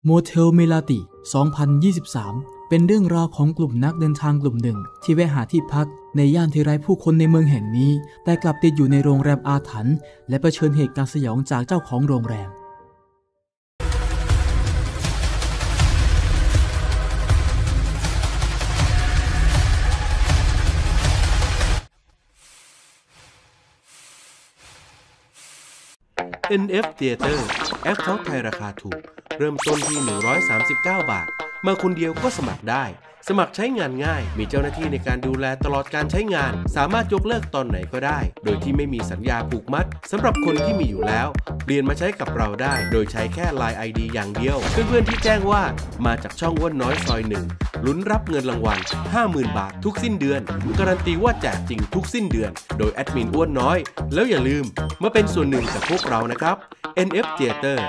โมเทลเมลาติ 2023 เป็นเรื่องราวของกลุ่มนักเดินทางกลุ่มหนึ่งที่แวะหาที่พักในย่านที่ไร้ผู้คนในเมืองแห่งนี้แต่กลับติดอยู่ในโรงแรมอาถรรพ์และเผชิญเหตุการณ์สยองจากเจ้าของโรงแรม NF Theater แอคเคาท์ไทยราคาถูกเริ่มต้นที่139 บาทมาคนเดียวก็สมัครได้สมัครใช้งานง่ายมีเจ้าหน้าที่ในการดูแลตลอดการใช้งานสามารถยกเลิกตอนไหนก็ได้โดยที่ไม่มีสัญญาผูกมัดสำหรับคนที่มีอยู่แล้วเปลี่ยนมาใช้กับเราได้โดยใช้แค่ LINE ID อย่างเดียวเพื่อนๆที่แจ้งว่ามาจากช่องอ้วนน้อยซอย1ลุ้นรับเงินรางวัล 50,000 บาททุกสิ้นเดือนการันตีว่าแจกจริงทุกสิ้นเดือนโดยแอดมินอ้วนน้อยแล้วอย่าลืมมาเป็นส่วนหนึ่งกับพวกเรานะครับ NF Theater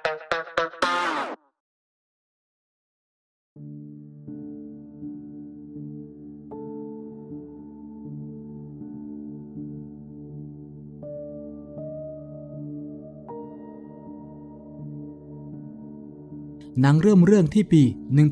หนังเริ่มเรื่องที่ปี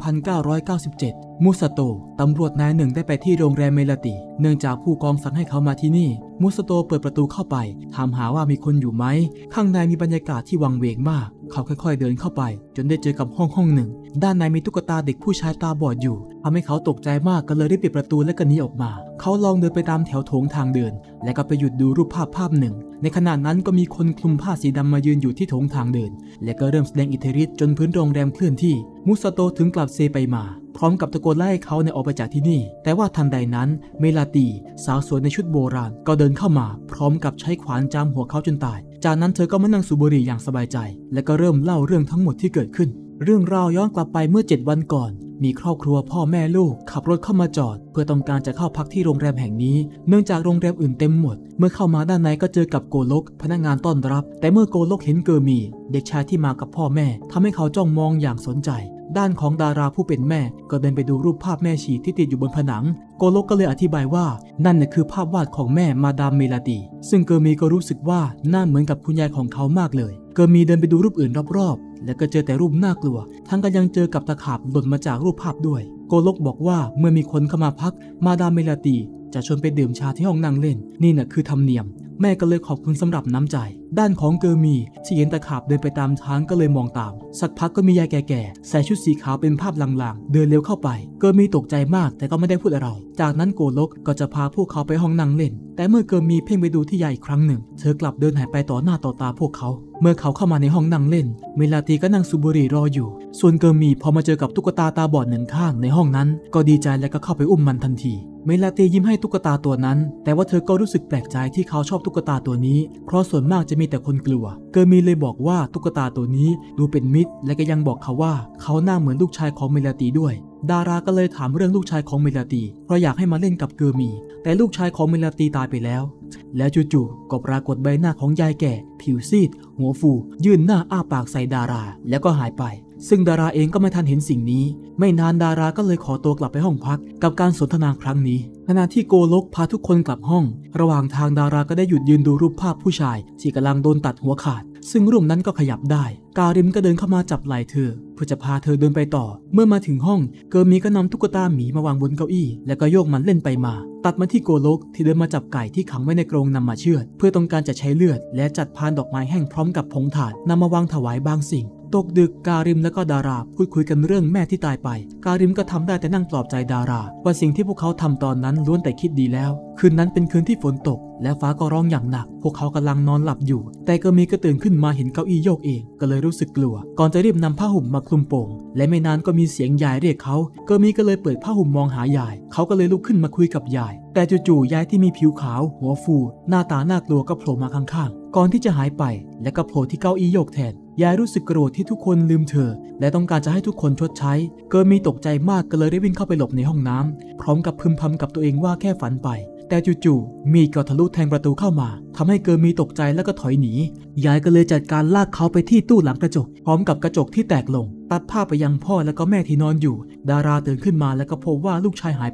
1997 มุสโตตำรวจนายหนึ่งได้ไปที่โรงแรมเมลาติเนื่องจากผู้กองสั่งให้เขามาที่นี่มุสโตเปิดประตูเข้าไปถามหาว่ามีคนอยู่ไหมข้างในมีบรรยากาศที่วังเวงมากเขาค่อยๆเดินเข้าไปจนได้เจอกับห้องหนึ่งด้านในมีตุ๊กตาเด็กผู้ชายตาบอดอยู่ทำให้เขาตกใจมากก็เลยได้ปิดประตูและก็หนีออกมาเขาลองเดินไปตามแถวโถงทางเดินและก็ไปหยุดดูรูปภาพหนึ่งในขณะนั้นก็มีคนคลุมผ้าสีดำมายืนอยู่ที่โถงทางเดินและก็เริ่มแสดงอิทธิฤทธิ์จนพื้นโรงแรมเคลื่อนที่มุสโตถึงกลับเซไปมาพร้อมกับตะโกนไล่เขาออกไปจากที่นี่แต่ว่าทันใดนั้นเมลาตีสาวสวยในชุดโบราณก็เดินเข้ามาพร้อมกับใช้ขวานจามหัวเขาจนตายจากนั้นเธอก็มานั่งสูบบุหรี่อย่างสบายใจและก็เริ่มเล่าเรื่องทั้งหมดที่เกิดขึ้นเรื่องราวย้อนกลับไปเมื่อ7 วันก่อนมีครอบครัวพ่อแม่ลูกขับรถเข้ามาจอดเพื่อต้องการจะเข้าพักที่โรงแรมแห่งนี้เนื่องจากโรงแรมอื่นเต็มหมดเมื่อเข้ามาด้านในก็เจอกับโกลกพนักงานต้อนรับแต่เมื่อโกลกเห็นเกอร์มีเด็กชายที่มากับพ่อแม่ทำให้เขาจ้องมองอย่างสนใจด้านของดาราผู้เป็นแม่ก็เดินไปดูรูปภาพแม่ชีที่ติดอยู่บนผนังโกลกก็เลยอธิบายว่านั่นน่ะคือภาพวาดของแม่มาดามเมลาตีซึ่งเกอร์มีก็รู้สึกว่าหน้าเหมือนกับคุณยายของเขามากเลยเกอร์มีเดินไปดูรูปอื่นรอบๆและก็เจอแต่รูปน่ากลัวทั้งก็ยังเจอกับตะขาบหล่นมาจากรูปภาพด้วยโกลกบอกว่าเมื่อมีคนเข้ามาพักมาดามเมลาตีจะชวนไปดื่มชาที่ห้องนั่งเล่นนี่น่ะคือธรรมเนียมแม่ก็เลยขอบคุณสำหรับน้ำใจด้านของเกอร์มีที่เห็นตะขาบเดินไปตามทางก็เลยมองตามสักพักก็มียายแก่ๆใส่ชุดสีขาวเป็นภาพลางๆเดินเร็วเข้าไปเกอร์มีตกใจมากแต่ก็ไม่ได้พูดอะไรจากนั้นโกลกก็จะพาพวกเขาไปห้องนั่งเล่นแต่เมื่อเกอร์มีเพ่งไปดูที่ยายอีกครั้งหนึ่งเธอกลับเดินหายไปต่อหน้าต่อตาพวกเขาเมื่อเขาเข้ามาในห้องนั่งเล่นเมลาตีก็นั่งสูบบุหรี่รออยู่ส่วนเกอร์มีพอมาเจอกับตุ๊กตาตาบอดหนึ่งข้างในห้องนั้นก็ดีใจและก็เข้าไปอุ้มมันทันทีเมลาตียิ้มให้ตุ๊กตาตัวนั้นแต่ว่าเธอก็รู้สึกแปลกใจที่เขาชอบตุ๊กตาตัวนี้เพราะส่วนมากจะมีแต่คนกลัวเกอร์มีเลยบอกว่าตุ๊กตาตัวนี้ดูเป็นมิตรและก็ยังบอกเขาว่าเขาหน้าเหมือนลูกชายของเมลาตีด้วยดาราก็เลยถามเรื่องลูกชายของเมลาตีเพราะอยากให้มาเล่นกับเกอร์มีแต่ลูกชายของเมลาตีตายไปแล้วแล้วจู่ๆก็ปรากฏใบหน้าของยายแก่ผิวซีดหัวฟูยื่นหน้าอ้าปากใส่ดาราแล้วก็หายไปซึ่งดาราเองก็ไม่ทันเห็นสิ่งนี้ไม่นานดาราก็เลยขอตัวกลับไปห้องพักกับการสนทนาครั้งนี้ขณะที่โกลกพาทุกคนกลับห้องระหว่างทางดาราก็ได้หยุดยืนดูรูปภาพผู้ชายที่กำลังโดนตัดหัวขาดซึ่งรูปนั้นก็ขยับได้การิมก็เดินเข้ามาจับไหล่เธอเพื่อจะพาเธอเดินไปต่อเมื่อมาถึงห้องเกอร์มีก็นำตุ๊กตาหมีมาวางบนเก้าอี้และก็โยกมันเล่นไปมาตัดมาที่โกลกที่เดินมาจับไก่ที่ขังไว้ในกรงนำมาเชือดเพื่อต้องการจะใช้เลือดและจัดพานดอกไม้แห้งพร้อมกับผงถ่านนำมาวางถวายบางสิ่งตกดึกการิมและก็ดาราพูดคุยกันเรื่องแม่ที่ตายไปการิมก็ทำได้แต่นั่งปลอบใจดาราว่าสิ่งที่พวกเขาทำตอนนั้นล้วนแต่คิดดีแล้วคืนนั้นเป็นคืนที่ฝนตกและฟ้าก็ร้องอย่างหนักพวกเขากำลังนอนหลับอยู่แต่เกอร์มีก็ตื่นขึ้นมาเห็นเก้าอี้โยกเองก็เลยรู้สึกกลัวก่อนจะรีบนำผ้าห่มมาคลุมโป่งและไม่นานก็มีเสียงยายเรียกเขาเกอร์มีก็เลยเปิดผ้าห่มมองหายายเขาก็เลยลุกขึ้นมาคุยกับยายแต่จู่ๆยายที่มีผิวขาวหัวฟูหน้าตาน่ากลัวก็โผล่มาข้างๆก่อนที่จะหายไปและก็โผล่ที่เก้าอี้โยกแทนยายรู้สึกโกรธที่ทุกคนลืมเธอและต้องการจะให้ทุกคนชดใช้เกอร์มีตกใจมากก็เลยได้วิ่งเข้าไปหลบในห้องน้ำพร้อมกับพึมพำกับตัวเองว่าแค่ฝันไปแต่จู่ๆมีดก็ทะลุแทงประตูเข้ามาทำให้เกอร์มีตกใจแล้วก็ถอยหนียายก็เลยจัดการลากเขาไปที่ตู้หลังกระจกพร้อมกับกระจกที่แตกลงตัดภาพไปยังพ่อแล้วก็แม่ที่นอนอยู่ดาราตื่นขึ้นมาแล้วก็พบว่าลูกชายหายไป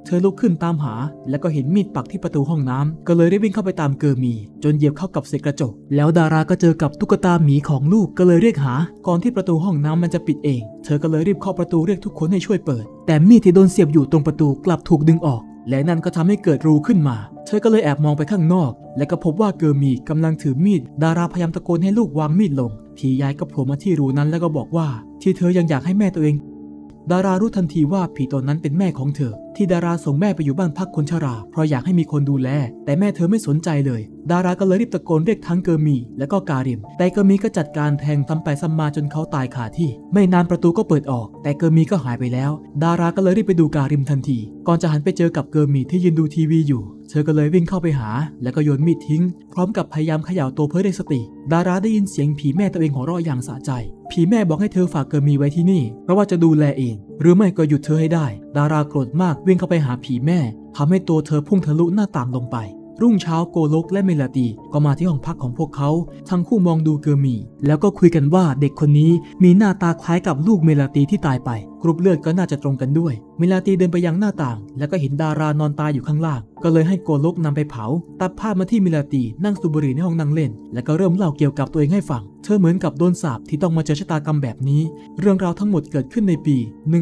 เธอลุกขึ้นตามหาแล้วก็เห็นมีดปักที่ประตูห้องน้ำก็เลยรีบวิ่งเข้าไปตามเกอร์มีจนเหยียบเข้ากับเศษกระจกแล้วดาราก็เจอกับตุ๊กตาหมีของลูกก็เลยเรียกหาก่อนที่ประตูห้องน้ำมันจะปิดเองเธอก็เลยรีบเคาะประตูเรียกทุกคนให้ช่วยเปิดแต่มีดที่โดนเสียบอยู่ตรงประตูกลับถูกดึงออกและนั่นก็ทำให้เกิดรูขึ้นมาเธอก็เลยแอบมองไปข้างนอกและก็พบว่าเกอร์มีกำลังถือมีดดาราพยายามตะโกนให้ลูกวางมีดลงผียายก็โผล่มาที่รูนั้นแล้วก็บอกว่าที่เธอยังอยากให้แม่ตัวเองดารารู้ทันทีว่าผีตนนั้นเป็นแม่ของเธอที่ดาราส่งแม่ไปอยู่บ้านพักคนชราเพราะอยากให้มีคนดูแลแต่แม่เธอไม่สนใจเลยดาราก็เลยรีบตะโกนเรียกทั้งเกอร์มีและก็การิมแต่เกอร์มีก็จัดการแทงซ้ำไปซ้ำมาจนเขาตายคาที่ไม่นานประตูก็เปิดออกแต่เกอร์มีก็หายไปแล้วดาราก็เลยรีบไปดูการิมทันทีก่อนจะหันไปเจอกับเกอร์มีที่ยืนดูทีวีอยู่เธอก็เลยวิ่งเข้าไปหาแล้วก็โยนมีดทิ้งพร้อมกับพยายามเขย่าตัวเพื่อได้สติดาราได้ยินเสียงผีแม่ตัวเองหัวเราะอย่างสะใจผีแม่บอกให้เธอฝากเกอร์มีไว้ที่นี่เพราะว่าจะดูแลเองหรือไม่ก็หยุดเธอให้ได้ดาราโกรธมากวิ่งเข้าไปหาผีแม่ทำให้ตัวเธอพุ่งทะลุหน้าต่างลงไปรุ่งเช้าโกลกและเมลาตีก็มาที่ห้องพักของพวกเขาทั้งคู่มองดูเกอร์มีแล้วก็คุยกันว่าเด็กคนนี้มีหน้าตาคล้ายกับลูกเมลาตีที่ตายไปกรุ๊ปเลือดก็น่าจะตรงกันด้วยเมลาตีเดินไปยังหน้าต่างแล้วก็เห็นดารานอนตายอยู่ข้างล่างก็เลยให้โกลกนำไปเผาตัดภาพมาที่เมลาตีนั่งสูบบุหรี่ในห้องนั่งเล่นแล้วก็เริ่มเล่าเกี่ยวกับตัวเองให้ฟังเธอเหมือนกับโดนสาปที่ต้องมาเจอชะตากรรมแบบนี้เรื่องราวทั้งหมดเกิดขึ้นในปี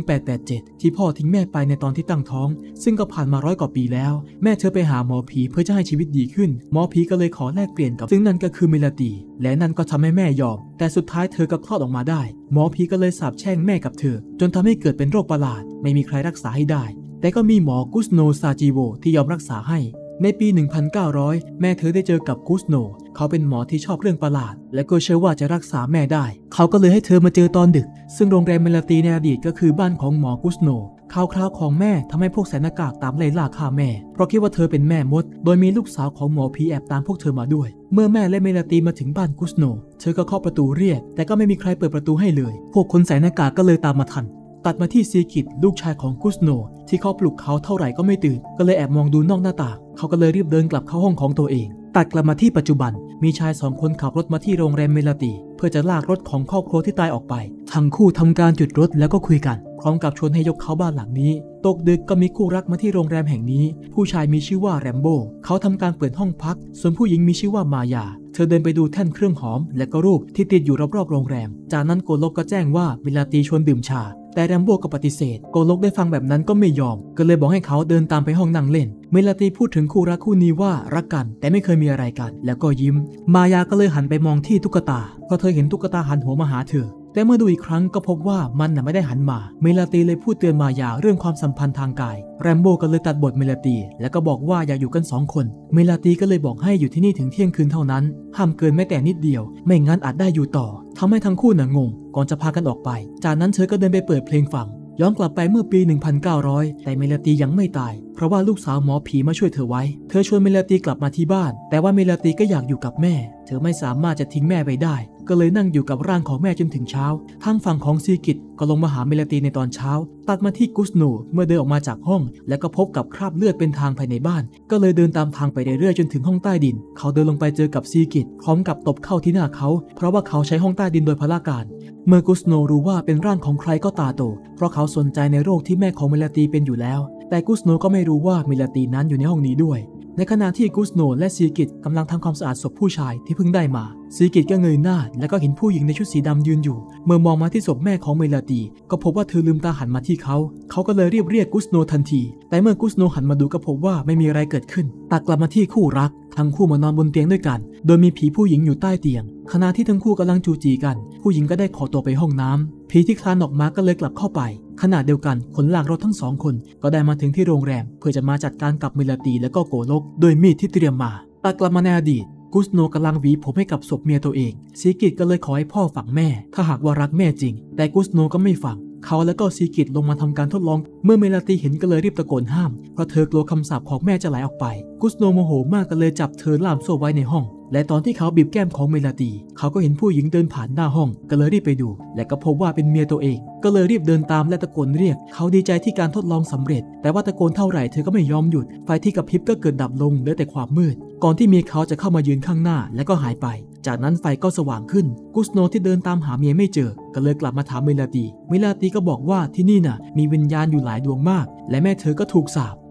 1887 ที่พ่อทิ้งแม่ไปในตอนที่ตั้งท้องซึ่งก็ผ่านมา100 กว่าปีแล้วแม่เธอไปหาหมอผีเพื่อจะให้ชีวิตดีขึ้นหมอผีก็เลยขอแลกเปลี่ยนกับซึ่งนั่นก็คือเมลาตีและนั่นก็ทำให้แม่ยอมแต่สุดท้ายเธอก็คลอดออกมาได้หมอผีก็เลยสาปแช่งแม่กับเธอจนทำให้เกิดเป็นโรคประหลาดไม่มีใครรักษาให้ได้แต่ก็มีหมอกุสโนซาจิโวที่ยอมรักษาให้ในปี 1900 แม่เธอได้เจอกับกุสโนเขาเป็นหมอที่ชอบเรื่องประหลาดและก็เชื่อว่าจะรักษาแม่ได้เขาก็เลยให้เธอมาเจอตอนดึกซึ่งโรงแรมเมลาตีในอดีตก็คือบ้านของหมอกุสโนข่าวคราวของแม่ทำให้พวกแสนหน้ากากตามไล่ล่าฆ่าแม่เพราะคิดว่าเธอเป็นแม่มดโดยมีลูกสาวของหมอผีแอบตามพวกเธอมาด้วยเมื่อแม่และเมลาตีมาถึงบ้านกุสโนเธอก็เคาะประตูเรียกแต่ก็ไม่มีใครเปิดประตูให้เลยพวกคนใส่หน้ากากก็เลยตามมาทันตัดมาที่ซีกิตลูกชายของกุสโนที่เขาปลุกเขาเท่าไหร่ก็ไม่ตื่นก็เลยแอบมองดูนอกหน้าต่างเขาก็เลยรีบเดินกลับเข้าห้องของตัวเองตัดกลับมาที่ปัจจุบันมีชาย2 คนขับรถมาที่โรงแรมเมลาตีเพื่อจะลากรถของครอบครัวที่ตายออกไปทั้งคู่ทำการหยุดรถแล้วก็คุยกันพร้อมกับชวนให้ยกเขาบ้านหลังนี้ตกดึกก็มีคู่รักมาที่โรงแรมแห่งนี้ผู้ชายมีชื่อว่าแรมโบ้เขาทำการเปิดห้องพักส่วนผู้หญิงมีชื่อว่ามายาเธอเดินไปดูแท่นเครื่องหอมและก็รูปที่ติดอยู่รอบๆโรงแรมจากนั้นโกลกก็แจ้งว่าเมลาตีชวนดื่มชาแต่แรมโบ้ก็ปฏิเสธโกลกได้ฟังแบบนั้นก็ไม่ยอมก็เลยบอกให้เขาเดินตามไปห้องนั่งเล่นเมลาตีพูดถึงคู่รักคู่นี้ว่ารักกันแต่ไม่เคยมีอะไรกันแล้วก็ยิ้มมายาก็เลยหันไปมองที่ตุ๊กตาเพราะเธอเห็นตุ๊กตาหันหัวมาหาเธอแต่เมื่อดูอีกครั้งก็พบว่ามันไม่ได้หันมาเมลาตีเลยพูดเตือนมายาเรื่องความสัมพันธ์ทางกายแรมโบ้ก็เลยตัดบทเมลาตีแล้วก็บอกว่าอยากอยู่กัน2 คนเมลาตีก็เลยบอกให้อยู่ที่นี่ถึงเที่ยงคืนเท่านั้นห้ามเกินแม้แต่นิดเดียวไม่งั้นอาจได้อยู่ต่อทำให้ทั้งคู่งงก่อนจะพากันออกไปจากนั้นเธอก็เดินไปเปิดเพลงฟังย้อนกลับไปเมื่อปี 1900 แต่เมลาตียังไม่ตายเพราะว่าลูกสาวหมอผีมาช่วยเธอไว้เธอชวนเมลาตีกลับมาที่บ้านแต่ว่าเมลาตีก็อยากอยู่กับแม่เธอไม่สามารถจะทิ้งแม่ไปได้ก็เลยนั่งอยู่กับร่างของแม่จนถึงเช้าทางฝั่งของซีกิตก็ลงมาหาเมลาตีในตอนเช้าตัดมาที่กุสโนเมื่อเดินออกมาจากห้องแล้วก็พบกับคราบเลือดเป็นทางภายในบ้านก็เลยเดินตามทางไปเรื่อยๆจนถึงห้องใต้ดินเขาเดินลงไปเจอกับซีกิตพร้อมกับตบเข้าที่หน้าเขาเพราะว่าเขาใช้ห้องใต้ดินโดยพลการเมื่อกุสโนรู้ว่าเป็นร่างของใครก็ตาโตเพราะเขาสนใจในโรคที่แม่ของเมลาตีเป็นอยู่แล้วแต่กุสโนก็ไม่รู้ว่าเมลาตีนั้นอยู่ในห้องนี้ด้วยในขณะที่กุสโนและซีกิตกำลังทำความสะอาดศพผู้ชายที่เพิ่งได้มาซีกิตก็เงยหน้าแล้วก็เห็นผู้หญิงในชุดสีดำยืนอยู่เมื่อมองมาที่ศพแม่ของเมลาตีก็พบว่าเธอลืมตาหันมาที่เขาก็เลยเรียกกุสโนทันทีแต่เมื่อกุสโนหันมาดูก็พบว่าไม่มีอะไรเกิดขึ้นตัดกลับมาที่คู่รักทั้งคู่มานอนบนเตียงด้วยกันโดยมีผีผู้หญิงอยู่ใต้เตียงขณะที่ทั้งคู่กำลังจูจีกันผู้หญิงก็ได้ขอตัวไปห้องน้ำผีที่คลานออกมาก็เลยกลับเข้าไปขณะเดียวกันคนลากรถทั้ง2 คนก็ได้มาถึงที่โรงแรมเพื่อจะมาจัดการกับเมลาตีและก็โกลกโดยมีดที่เตรียมมาตัดกลับมาในอดีตกุสโนกำลังหวีผมให้กับศพเมียตัวเองซีกิตก็เลยขอให้พ่อฝังแม่ถ้าหากว่ารักแม่จริงแต่กุสโนก็ไม่ฝังเขาและก็ซีกิตลงมาทำการทดลองเมื่อเมลาตีเห็นก็เลยรีบตะโกนห้ามเพราะเธอกลัวคำสาปของแม่จะไหลออกไปกุสโนโมโหมากก็เลยจับเธอล่ามโซ่ไว้ในห้องและตอนที่เขาบีบแก้มของเมลาตีเขาก็เห็นผู้หญิงเดินผ่านหน้าห้องก็เลยรีบไปดูและก็พบว่าเป็นเมียตัวเองก็เลยรีบเดินตามและตะโกนเรียกเขาดีใจที่การทดลองสำเร็จแต่ว่าตะโกนเท่าไหร่เธอก็ไม่ยอมหยุดไฟที่กระพริบก็เกิดดับลงเหลือแต่ความมืดก่อนที่เมียเขาจะเข้ามายืนข้างหน้าและก็หายไปจากนั้นไฟก็สว่างขึ้นกุสโนที่เดินตามหาเมียไม่เจอก็เลยกลับมาถามเมลาตีก็บอกว่าที่นี่มีวิญญาณอยู่หลายดวงมากและแม่เธอก็ถูกสาป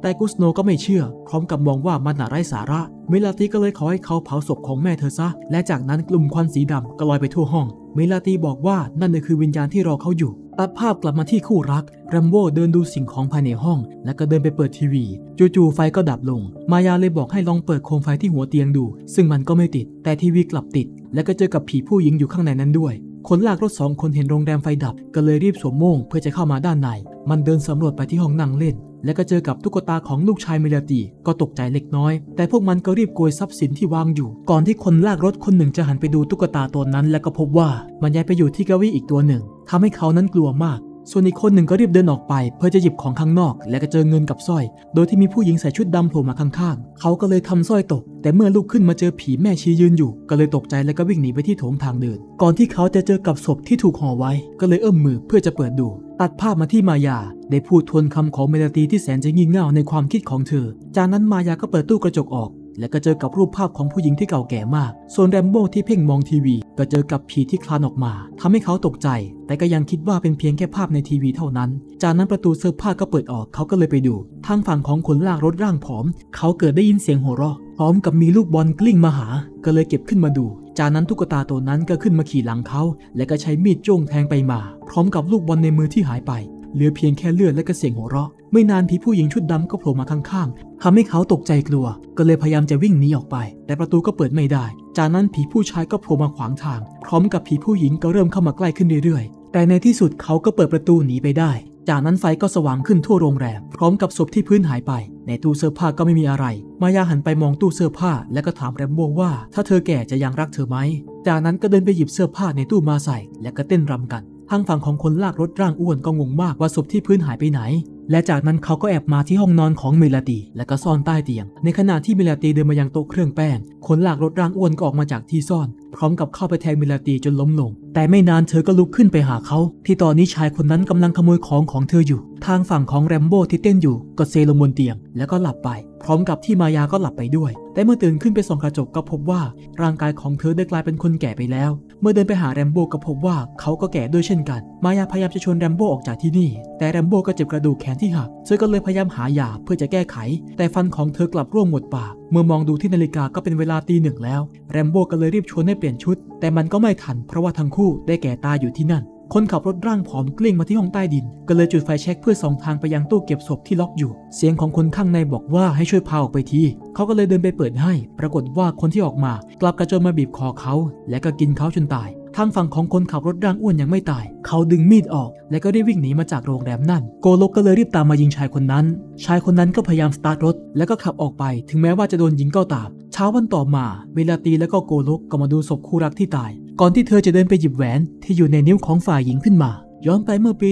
แต่กุสโนก็ไม่เชื่อพร้อมกับมองว่ามันไร้สาระเมลาตีก็เลยขอให้เขาเผาศพของแม่เธอซะและจากนั้นกลุ่มควันสีดำก็ลอยไปทั่วห้องเมลาตีบอกว่านั่นคือวิญญาณที่รอเขาอยู่ตัดภาพกลับมาที่คู่รักแรมโบ้เดินดูสิ่งของภายในห้องแล้วก็เดินไปเปิดทีวีจู่ๆไฟก็ดับลงมายาเลยบอกให้ลองเปิดโคมไฟที่หัวเตียงดูซึ่งมันก็ไม่ติดแต่ทีวีกลับติดและก็เจอกับผีผู้หญิงอยู่ข้างในนั้นด้วยคนลากรถ2 คนเห็นโรงแรมไฟดับก็เลยรีบสวมโม่งเพื่อจะเข้ามาด้านในมันเดินสำรวจไปที่ห้องนั่งเล่นและก็เจอกับตุ๊กตาของลูกชายเมลาตีก็ตกใจเล็กน้อยแต่พวกมันก็รีบโกยทรัพย์สินที่วางอยู่ก่อนที่คนลากรถคนหนึ่งจะหันไปดูตุ๊กตาตัวนั้นและก็พบว่ามันย้ายไปอยู่ที่เก้าอี้อีกตัวหนึ่งทำให้เขานั้นกลัวมากส่วนอีกคนหนึ่งก็รีบเดินออกไปเพื่อจะหยิบของข้างนอกและก็เจอเงินกับสร้อยโดยที่มีผู้หญิงใส่ชุดดำโผล่มาข้างๆเขาก็เลยทำสร้อยตกแต่เมื่อลุกขึ้นมาเจอผีแม่ชียืนอยู่ก็เลยตกใจและก็วิ่งหนีไปที่โถงทางเดินก่อนที่เขาจะเจอกับศพที่ถูกห่อไว้ก็เลยเอื้อมมือเพื่อจะเปิดดูตัดภาพมาที่มายาได้พูดทวนคำของเมลาตีที่แสนจะงี่เง่าในความคิดของเธอจากนั้นมายาก็เปิดตู้กระจกออกและก็เจอกับรูปภาพของผู้หญิงที่เก่าแก่มากส่วนแรมโบ้ที่เพ่งมองทีวีก็เจอกับผีที่คลานออกมาทำให้เขาตกใจแต่ก็ยังคิดว่าเป็นเพียงแค่ภาพในทีวีเท่านั้นจากนั้นประตูเสื้อผ้าก็เปิดออกเขาก็เลยไปดูทางฝั่งของคนลากรถร่างผอมเขาเกิดได้ยินเสียงหัวเราะพร้อมกับมีลูกบอลกลิ้งมาหาก็เลยเก็บขึ้นมาดูจากนั้นตุ๊กตาตัวนั้นก็ขึ้นมาขี่หลังเขาและก็ใช้มีดจ้วงแทงไปมาพร้อมกับลูกบอลในมือที่หายไปเหลือเพียงแค่เลือดและก็เสียงหัวเราะไม่นานผีผู้หญิงชุดดำก็โผล่มาข้างๆทำให้เขาตกใจกลัวก็เลยพยายามจะวิ่งหนีออกไปแต่ประตูก็เปิดไม่ได้จากนั้นผีผู้ชายก็โผล่มาขวางทางพร้อมกับผีผู้หญิงก็เริ่มเข้ามาใกล้ขึ้นเรื่อยๆแต่ในที่สุดเขาก็เปิดประตูหนีไปได้จากนั้นไฟก็สว่างขึ้นทั่วโรงแรมพร้อมกับศพที่พื้นหายไปในตู้เสื้อผ้าก็ไม่มีอะไรมายาหันไปมองตู้เสื้อผ้าแล้วก็ถามแรมโบ้ว่าถ้าเธอแก่จะยังรักเธอไหมจากนั้นก็เดินไปหยิบเสื้อผ้าในตู้มาใส่และก็เต้นรำกันทางฝั่งของคนลากรถร่างอ้วนก็งงมากว่าศพที่พื้นหายไปไหนและจากนั้นเขาก็แอบมาที่ห้องนอนของเมลาตีและก็ซ่อนใต้เตียงในขณะที่เมลาตีเดินมายังโต๊ะเครื่องแป้งคนลากรถร่างอ้วนก็ออกมาจากที่ซ่อนพร้อมกับเข้าไปแทงเมลาตีจนล้มลงแต่ไม่นานเธอก็ลุกขึ้นไปหาเขาที่ตอนนี้ชายคนนั้นกำลังขโมยของเธออยู่ทางฝั่งของแรมโบ้ที่เต้นอยู่ก็เซลงบนเตียงแล้วก็หลับไปพร้อมกับที่มายาก็หลับไปด้วยแต่เมื่อตื่นขึ้นไปส่องกระจกก็พบว่าร่างกายของเธอได้กลายเป็นคนแก่ไปแล้วเมื่อเดินไปหาแรมโบ้ก็พบว่าเขาก็แก่ด้วยเช่นกันมายาพยายามจะชวนแรมโบ้ออกจากที่นี่แต่แรมโบ้ก็เจ็บกระดูกแขนที่หักเธอก็เลยพยายามหายาเพื่อจะแก้ไขแต่ฟันของเธอกลับร่วงหมดปากเมื่อมองดูที่นาฬิกาก็เป็นเวลาตี 1แล้วแรมโบ้ก็เลยรีบชวนให้เปลี่ยนชุดแต่มันก็ไม่ทันเพราะว่าทั้งคู่ได้แก่ตายอยู่ที่นั่นคนขับรถร่างผอมกลิ้งมาที่ห้องใต้ดินก็เลยจุดไฟแช็กเพื่อส่องทางไปยังตู้เก็บศพที่ล็อกอยู่เสียงของคนข้างในบอกว่าให้ช่วยพาออกไปทีเขาก็เลยเดินไปเปิดให้ปรากฏว่าคนที่ออกมากลับกระโจนมาบีบคอเขาและก็กินเขาจนตายทางฝั่งของคนขับรถร่างอ้วนยังไม่ตายเขาดึงมีดออกและก็ได้วิ่งหนีมาจากโรงแรมนั่นโกโลกก็เลยรีบตามมายิงชายคนนั้นก็พยายามสตาร์ทรถแล้วก็ขับออกไปถึงแม้ว่าจะโดนยิงก็ตามเช้าวันต่อมาเมลาตีและก็โกโลกก็มาดูศพคู่รักที่ตายก่อนที่เธอจะเดินไปหยิบแหวนที่อยู่ในนิ้วของฝ่ายหญิงขึ้นมาย้อนไปเมื่อปี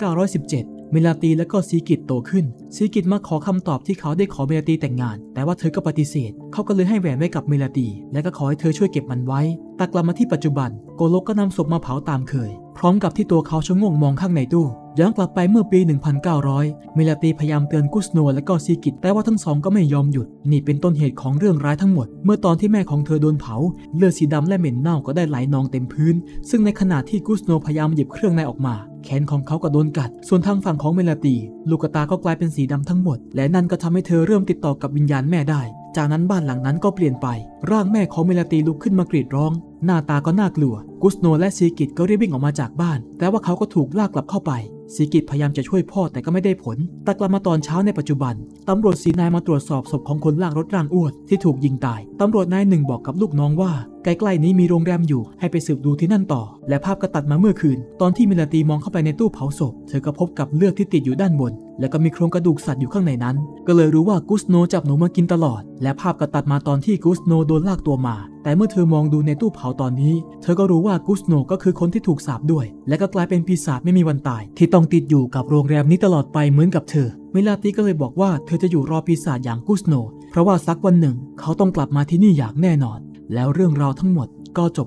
1917 เมลาตีและก็ซีกิตโตขึ้นซีกิตมาขอคำตอบที่เขาได้ขอเมลาตีแต่งงานแต่ว่าเธอก็ปฏิเสธเขาก็เลยให้แหวนไว้กับเมลาตีและก็ขอให้เธอช่วยเก็บมันไว้แต่กลับมาที่ปัจจุบันโกโลกก็นำศพมาเผาตามเคยพร้อมกับที่ตัวเขาชะโงกมองข้างในตู้ย้อนกลับไปเมื่อปี 1900 เมลาตีพยายามเตือนกุสโนและก็ซีกิตแต่ว่าทั้งสองก็ไม่ยอมหยุดนี่เป็นต้นเหตุของเรื่องร้ายทั้งหมดเมื่อตอนที่แม่ของเธอโดนเผาเลือดสีดำและเหม็นเน่าก็ได้ไหลนองเต็มพื้นซึ่งในขณะที่กุสโนพยายามหยิบเครื่องในออกมาแขนของเขาก็โดนกัดส่วนทางฝั่งของเมลาตีลูกตาก็กลายเป็นสีดำทั้งหมดและนั่นก็ทำให้เธอเริ่มติดต่อกับวิญญาณแม่ได้จากนั้นบ้านหลังนั้นก็เปลี่ยนไปร่างแม่ของเมลาตีลุกขึ้นมากรีดร้องหน้าตาก็น่ากลัวกุสโนและซีกิตก็รีบวิ่งออกมาจากบ้านแต่ว่าเขาก็ถูกลากกลับเข้าไปซีกิตพยายามจะช่วยพ่อแต่ก็ไม่ได้ผลแต่กลับมาตอนเช้าในปัจจุบันตำรวจ4 นายมาตรวจสอบศพของคนลากรถร่างอ้วนที่ถูกยิงตายตำรวจนายหนึ่งบอกกับลูกน้องว่าใกล้ๆนี้มีโรงแรมอยู่ให้ไปสืบดูที่นั่นต่อและภาพก็ตัดมาเมื่อคืนตอนที่เมลาตีมองเข้าไปในตู้เผาศพเธอก็พบกับเลือดที่ติดอยู่ด้านบนแล้วก็มีโครงกระดูกสัตว์อยู่ข้างในนั้นก็เลยรู้ว่ากุสโนจับหนูมากินตลอดและภาพก็ตัดมาตอนที่กุสโนโดนลากตัวมาแต่เมื่อเธอมองดูในตู้เผาตอนนี้เธอก็รู้ว่ากุสโนก็คือคนที่ถูกสาปด้วยและก็กลายเป็นปีศาจไม่มีวันตายที่ต้องติดอยู่กับโรงแรมนี้ตลอดไปเหมือนกับเธอเมลาตีก็เลยบอกว่าเธอจะอยู่รอปีศาจอย่างกุสโนเพราะว่าสักวันหนึ่งเขาต้องกลับมาที่นี่อย่างแน่นอนแล้วเรื่องราวทั้งหมดก็จบลง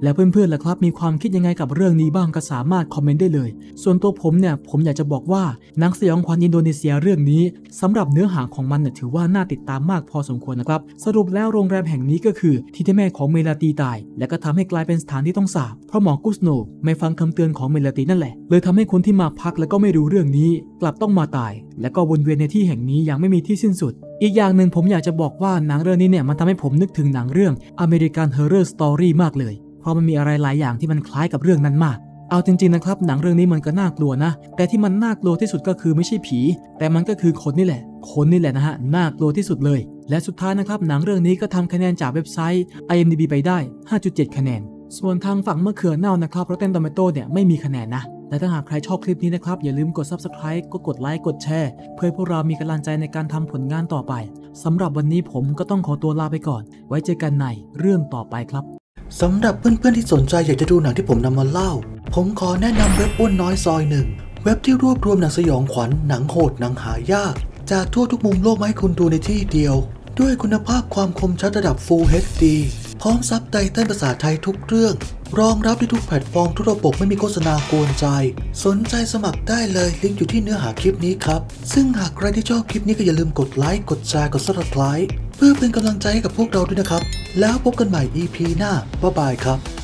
แล้วเพื่อนๆล่ะครับมีความคิดยังไงกับเรื่องนี้บ้างก็สามารถคอมเมนต์ได้เลยส่วนตัวผมเนี่ยผมอยากจะบอกว่าหนังสยองขวัญอินโดนีเซียเรื่องนี้สำหรับเนื้อหาของมันเนี่ยถือว่าน่าติดตามมากพอสมควรนะครับสรุปแล้วโรงแรมแห่งนี้ก็คือที่แม่ของเมลาตีตายและก็ทำให้กลายเป็นสถานที่ต้องสาปเพราะหมอกุสโนไม่ฟังคำเตือนของเมลาตีนั่นแหละเลยทำให้คนที่มาพักแล้วก็ไม่รู้เรื่องนี้กลับต้องมาตายและก็วนเวียนในที่แห่งนี้อย่างไม่มีที่สิ้นสุดอีกอย่างหนึ่งผมอยากจะบอกว่าหนังเรื่องนี้เนี่ยมันทำให้ผมนึกถึงหนังเรื่อง American Horror Story มากเลยเพราะมันมีอะไรหลายอย่างที่มันคล้ายกับเรื่องนั้นมากเอาจริงๆนะครับหนังเรื่องนี้มันก็น่ากลัวนะแต่ที่มันน่ากลัวที่สุดก็คือไม่ใช่ผีแต่มันก็คือคนนี่แหละนะฮะน่ากลัวที่สุดเลยและสุดท้ายนะครับหนังเรื่องนี้ก็ทำคะแนนจากเว็บไซต์ IMDb ไปได้ 5.7 คะแนนส่วนทางฝั่งมะเขือเน่านะครับ Rotten Tomato เนี่ยไม่มีคะแนนนะและถ้าหากใครชอบคลิปนี้นะครับอย่าลืมกด Subscribe ก็กดไลค์กดแชร์เพื่อให้พวกเรามีกำลังใจในการทำผลงานต่อไปสำหรับวันนี้ผมก็ต้องขอตัวลาไปก่อนไว้เจอกันในเรื่องต่อไปครับสำหรับเพื่อนๆที่สนใจอยากจะดูหนังที่ผมนำมาเล่าผมขอแนะนำเว็บอ้วนน้อยซอยหนึ่งเว็บที่รวบรวมหนังสยองขวัญหนังโหดหนังหายากจากทั่วทุกมุมโลกมาให้คุณดูในที่เดียวด้วยคุณภาพความคมชัดระดับ Full HD พร้อมซับไตเติ้ลภาษาไทยทุกเรื่องรองรับได้ทุกแพลตฟอร์มทุกระบบไม่มีโฆษณากวนใจสนใจสมัครได้เลยลิงก์อยู่ที่เนื้อหาคลิปนี้ครับซึ่งหากใครที่ชอบคลิปนี้ก็อย่าลืมกดไลค์กดแชร์กด Subscribe เพื่อเป็นกำลังใจให้กับพวกเราด้วยนะครับแล้วพบกันใหม่ EP หน้าบ๊ายบายครับ